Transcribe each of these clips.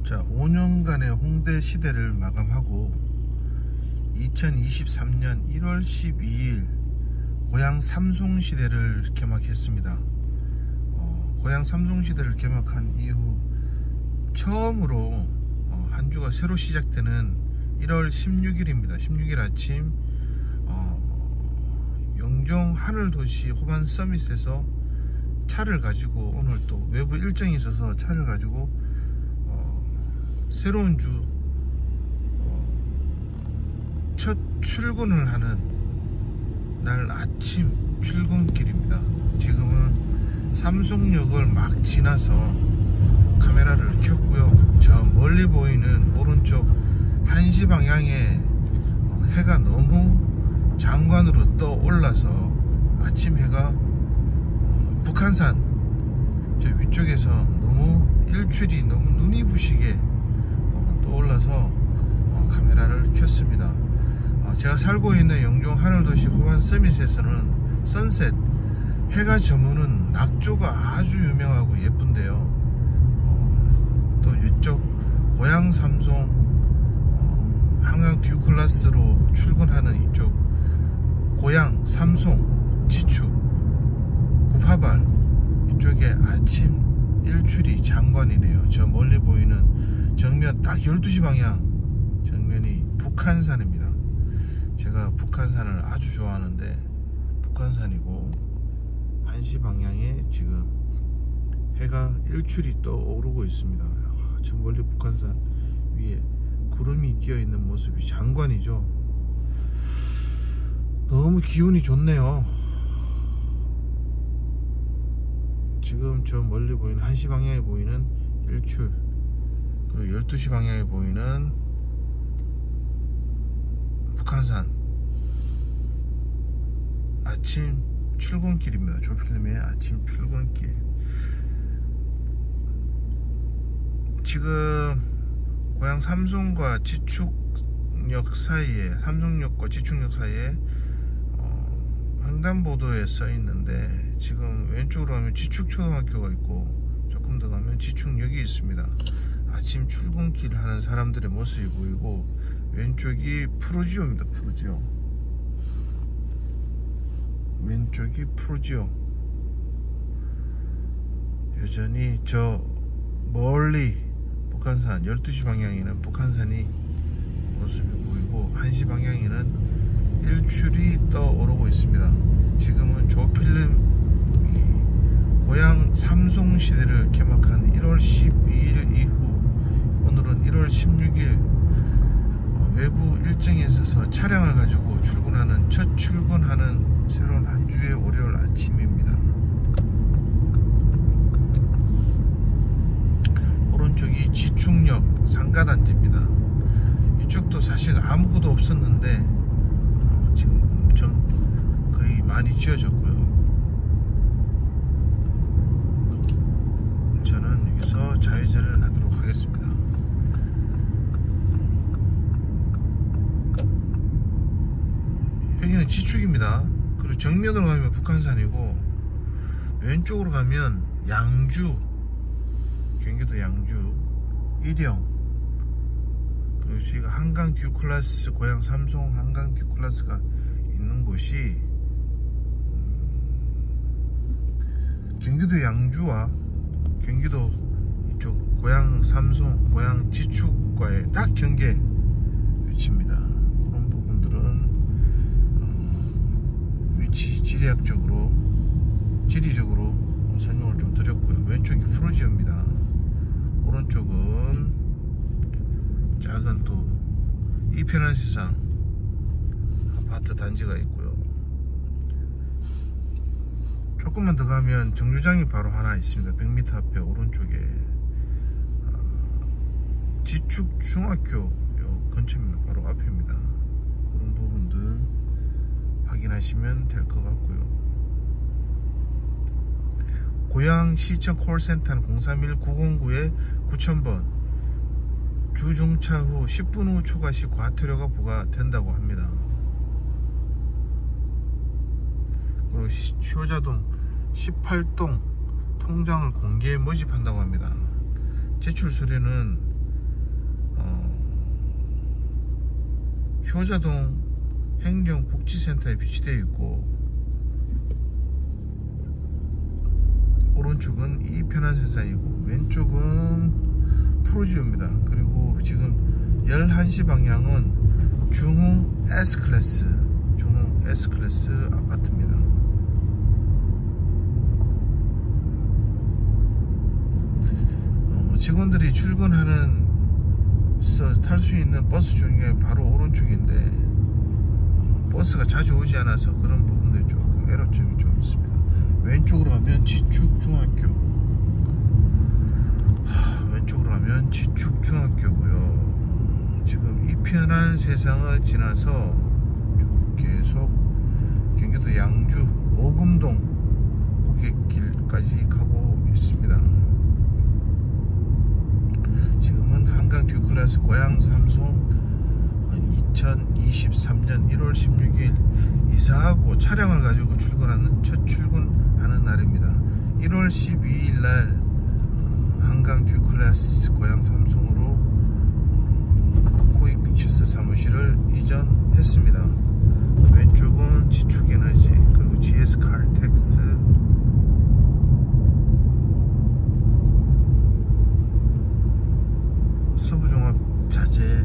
자, 5년간의 홍대 시대를 마감하고 2023년 1월 12일 고향 삼송 시대를 개막했습니다. 고향 삼송 시대를 개막한 이후 처음으로 한 주가 새로 시작되는 1월 16일입니다. 16일 아침 영종 하늘도시 호반 서밋에서 차를 가지고, 오늘 또 외부 일정이 있어서 차를 가지고 새로운 주 첫 출근을 하는 날 아침 출근길입니다. 지금은 삼송역을 막 지나서 카메라를 켰고요. 저 멀리 보이는 오른쪽 1시 방향에 해가 너무 장관으로 떠올라서 아침 해가 북한산 저 위쪽에서 너무 일출이 너무 눈이 부시게 떠올라서 카메라를 켰습니다. 제가 살고 있는 영종 하늘도시 호반 서밋에서는 선셋, 해가 저무는 낙조가 아주 유명하고 예쁜데요. 또 이쪽 고향 삼송 한강 듀클라스로 출근하는 이쪽 고향 삼송 지축 구파발 이쪽에 아침 일출이 장관이네요. 저 멀리 보이는 정면 딱 12시 방향 정면이 북한산입니다. 제가 북한산을 아주 좋아하는데 북한산이고 1시 방향에 지금 해가 일출이 떠오르고 있습니다. 저 멀리 북한산 위에 구름이 끼어있는 모습이 장관이죠. 너무 기운이 좋네요. 지금 저 멀리 보이는 1시 방향에 보이는 일출, 그리고 12시 방향에 보이는 북한산 아침 출근길입니다. 조필름의 아침 출근길. 지금 고향 삼송과 지축역 사이에, 삼송역과 지축역 사이에 횡단보도에 써 있는데, 지금 왼쪽으로 가면 지축초등학교가 있고 조금 더 가면 지축역이 있습니다. 아침 출근길 하는 사람들의 모습이 보이고, 왼쪽이 프로지오입니다. 프로지오. 왼쪽이 프로지오. 여전히 저 멀리 북한산 12시 방향에는 북한산이 모습이 보이고, 1시 방향에는 일출이 떠오르고 있습니다. 지금은 조필름 고향 삼송 시대를 개막한 1월 12일 이후 오늘은 1월 16일 외부 일정에 있어서 차량을 가지고 출근하는, 첫 출근하는 새로운 한 주의 월요일 아침입니다. 오른쪽이 지축역 상가단지입니다. 이쪽도 사실 아무것도 없었는데 지금 엄청 거의 많이 지어졌고요. 저는 여기서 좌회전을 하도록 하겠습니다. 여기는 지축입니다. 그리고 정면으로 가면 북한산이고, 왼쪽으로 가면 양주, 경기도 양주, 일영, 그리고 지금 한강 듀클라스, 고향 삼송 한강 듀클라스가 있는 곳이 경기도 양주와 경기도 이쪽 고향 삼송, 고향 지축과의 딱 경계 위치입니다. 그런 부분들은 위치 지리적으로 설명을 좀 드렸고요. 왼쪽이 프로지오입니다. 오른쪽은 작은 또 이편한 세상 아파트 단지가 있고요. 조금만 더 가면 정류장이 바로 하나 있습니다. 100m 앞에 오른쪽에 지축 중학교 요 근처입니다. 바로 앞입니다. 그런 부분들 확인하시면 될 것 같고요. 고양시청 콜센터는 031-909-9000번, 주중차 후 10분 후 초과 시 과태료가 부과된다고 합니다. 그리고 효자동 18동 통장을 공개 모집한다고 합니다. 제출 서류는 효자동 행정복지센터에 비치되어 있고, 오른쪽은 이편한세상이고 왼쪽은 프로지오입니다. 그리고 지금 11시 방향은 중흥 S클래스 아파트입니다. 직원들이 출근하는 탈 수 있는 버스 중에 바로 오른쪽인데 버스가 자주 오지 않아서 그런 부분들이 조금 애로점이 좀 있습니다. 왼쪽으로 가면 지축중학교고요. 지금 이편한 세상을 지나서 쭉 계속 경기도 양주 오금동 고객길까지 가고 있습니다. 지금은 한강 듀클래스 고양 삼성 2023년 1월 16일 이사하고 차량을 가지고 출근하는 첫 출근하는 날입니다. 1월 12일 날 한강 듀클래스 고양 삼성으로 코익 픽처스 사무실을 이전했습니다. 왼쪽은 지축에너지 그리고 GS 칼텍스, 서부종합자재,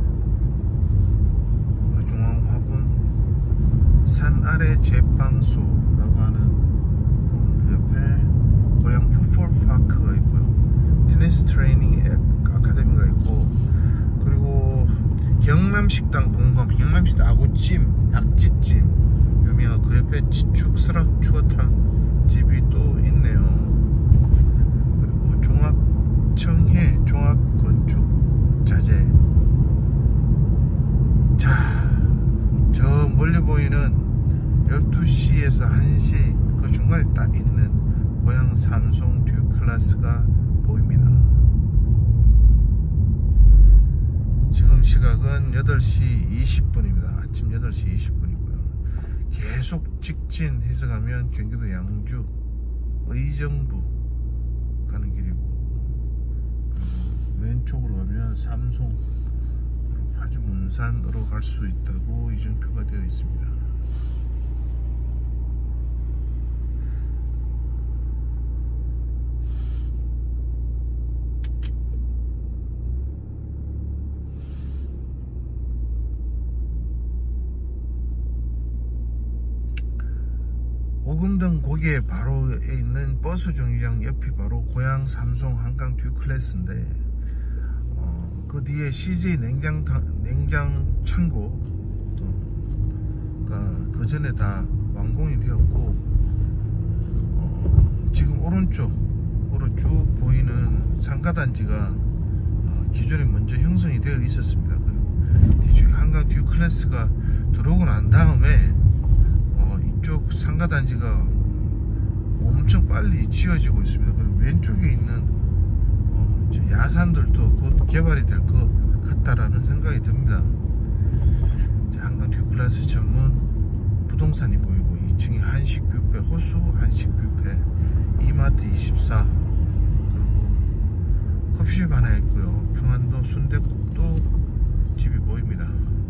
중앙화분, 산아래 제빵소라고 하는 부분 옆에 고양 풋볼파크가 있고요. 테니스 트레이닝 아카데미가 있고, 그리고 경남식당 공감, 경남식당 아구찜, 낙지찜 유명한 그 옆에 지축 설악 추어탕 집이 또 있네요. 그리고 종합청해 종합건축자재. 자, 저 멀리 보이는 12시에서 1시 그 중간에 딱 있는 고양 삼성 듀클래스가 보입니다. 지금 시각은 8시 20분입니다. 아침 8시 20분이고요. 계속 직진해서 가면 경기도 양주 의정부 가는 길이고, 그리고 왼쪽으로 가면 삼송 파주 문산으로 갈 수 있다고 이정표가 되어 있습니다. 오금동 고개 바로 있는 버스 정류장 옆이 바로 고양 삼성 한강 듀클래스인데, 그 뒤에 CJ 냉장 창고가 그 전에 다 완공이 되었고, 지금 오른쪽으로 쭉 보이는 상가단지가 기존에 먼저 형성이 되어 있었습니다. 그리고 뒤쪽에 한강 듀클래스가 들어오고 난 다음에 이쪽 상가단지가 엄청 빨리 지어지고 있습니다. 그리고 왼쪽에 있는 야산들도 곧 개발이 될 것 같다라는 생각이 듭니다. 한강 듀클래스 전문 부동산이 보이고, 2층에 한식 뷔페, 호수 한식 뷔페, 이마트 24, 그리고 커피숍 하나 있고요. 평안도 순댓국도 집이 보입니다.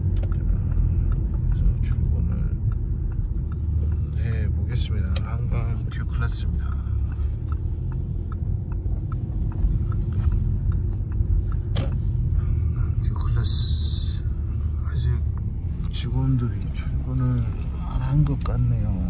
그래서 출근을 해 보겠습니다. 한강 듀클래스입니다. 아직 직원들이 출근을 안 한 것 같네요.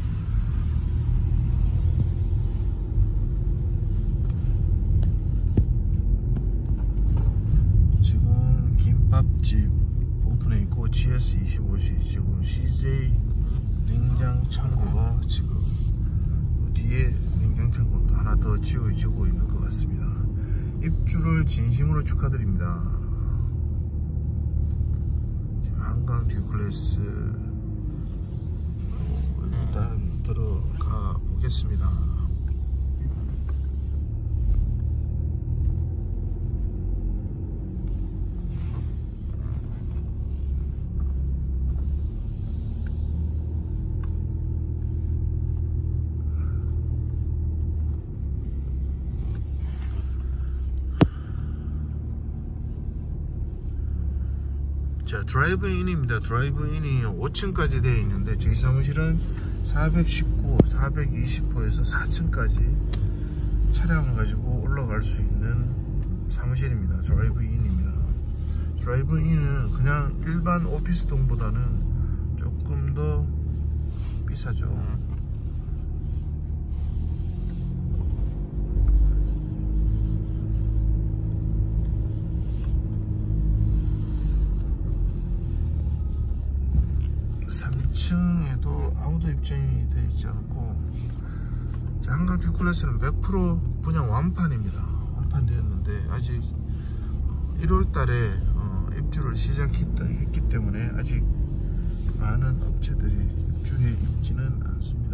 지금 김밥집 오픈해 있고, GS25시 지금 CJ 냉장 창고가 지금 그 뒤에 냉장 창고도 하나 더 지어지고 있는 것 같습니다. 입주를 진심으로 축하드립니다. 한강 듀클래스 일단 들어가 보겠습니다. 자, 드라이브인입니다. 드라이브인이 5층까지 되어 있는데 저희 사무실은 419, 420호에서 4층까지 차량을 가지고 올라갈 수 있는 사무실입니다. 드라이브인입니다. 드라이브인은 그냥 일반 오피스동보다는 조금 더 비싸죠. 층에도 아무도 입장이 되어 있지 않고, 한강 T클래스는 100% 분양 완판입니다. 완판되었는데 아직 1월달에 입주를 시작했기 때문에 아직 많은 업체들이 입주해 있지는 않습니다.